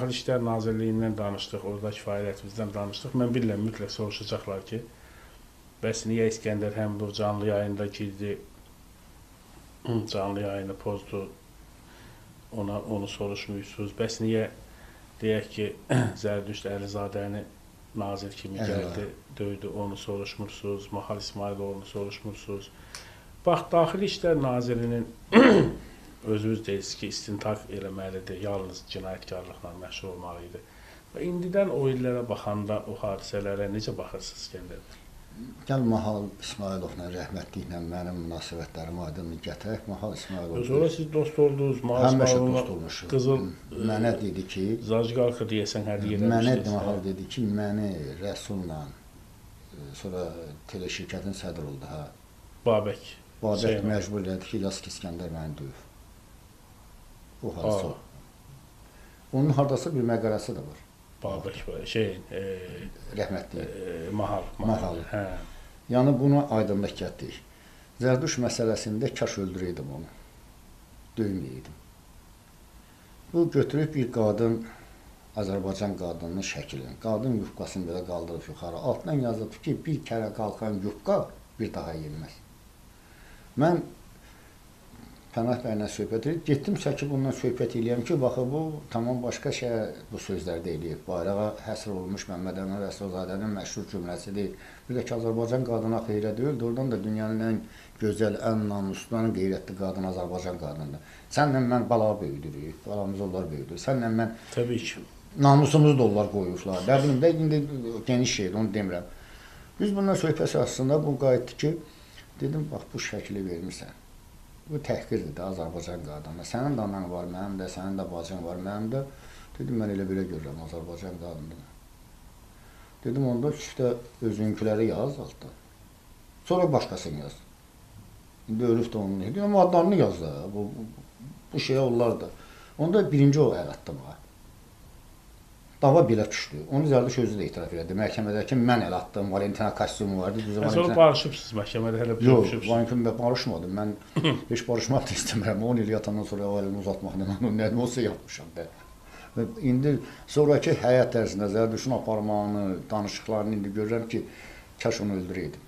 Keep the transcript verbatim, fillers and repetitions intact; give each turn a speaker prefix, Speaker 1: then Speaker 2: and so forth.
Speaker 1: Daxili İşlər Nazirliyindən danışdıq, oradakı fəaliyyətimizdən danışdıq. Mən bilirəm, mütləq soruşacaqlar ki, bəs niyə İskəndər Həmidov canlı yayında girdi, canlı yayını pozdu, ona, onu soruşmuyursunuz. Bəs niyə, deyək ki, Zərdüşt Əlizadəni nazir kimi gəldi, döydü, onu soruşmursunuz, Mahal İsmailoğlu'nu soruşmursunuz. Bax, Daxili İşlər Nazirinin özünüz deyirsiniz ki, istintaq eləməlidir, yalnız cinayətkarlıqla məşğul olmalıydı. Və indidən o illərə baxanda, o hadisələrə necə baxırsınız İskəndər?
Speaker 2: Gəl Mahal İsmailovla, rəhmətliklə mənim münasibətlərim aydınlıq gətirək. Mahal İsmailov.
Speaker 1: Sonra siz dost oldunuz, Mahal İsmailovla Qızıl
Speaker 2: mənə dedi ki,
Speaker 1: Zajqalxı deyəsən hədiyyə eləmişdiniz.
Speaker 2: Mənə Mahal dedi ki, məni Rəsulla, sonra teleşirkətin sədr oldu, hə.
Speaker 1: Babək.
Speaker 2: Babək məcbur elədi ki, yaz ki, İskəndər məni döyüb. O hadisə o. Onun haradasa bir məqarəsi də var.
Speaker 1: Babək var, şeyin, e,
Speaker 2: rəhmətli.
Speaker 1: E, Mahal.
Speaker 2: Mahal.
Speaker 1: Hə.
Speaker 2: Yəni, bunu aydınlıq gətirik. Zərduş məsələsində kaş öldürəydim onu. Döyməyəydim. Bu götürüb bir qadın, Azərbaycan qadının şəklini, qadın yufqasını belə qaldırıb yuxarı. Altından yazılıb ki, bir kərə qalxan yufqa bir daha yenməz. Mən Pənah bəylə söhbət edib, getdim səki bundan söhbət eləyəm ki, baxı bu tamam başqa şey bu sözlərdə eləyib. Bayrağa həsr olmuş Məmməd Əmin Rəsulzadənin məşhur cümləsidir. Bir də ki, Azərbaycan qadına xeyrə deyil, oradan da dünyanın ən gözəl, ən namuslu, ən qeyrətli qadın Azərbaycan qadındır. Sənlə mən bala böyüdürük, balamız onlar böyüdür. Sənlə mən
Speaker 1: Təbii ki.
Speaker 2: Namusumuzu da onlar qoyurlar. Nə bilim də, indi geniş şeydir, onu demirəm. Biz bundan söhbət əsasında bu qayıtdı ki, dedim, bax, bu şəkili vermirsən. Bu təhqirdir də Azərbaycan qadını. Sənin də anan var, mənim də, sənin də bacın var, mənim də. Dedim, mən elə belə görürəm Azərbaycan qadını. Dedim, onda üstə özünküləri yaz altda. Sonra başqasını yaz. İndi ölüb də onun deyil. Amma adlarını yaz da. Bu, bu şey onlar da. Onda birinci o əl atdım. Dava belə düşdü. Onu Zərduş özü də etiraf elədi. Məhkəmədə ki, mən əl atdım, Valentina kostyumu vardı.
Speaker 1: Sonra barışıbsınız məhkəmədə, hələ
Speaker 2: barışıbsınız. Yox, Valentina barışmadım. Mən heç barışmaq da istəmirəm. on il yatandan sonra o əlimi uzatmaqla onu nədim olsa yapmışam da. İndi sonraki həyat ərzində Zərduşun aparmağını, danışıqlarını indi görürəm ki, kaş onu öldürəydim.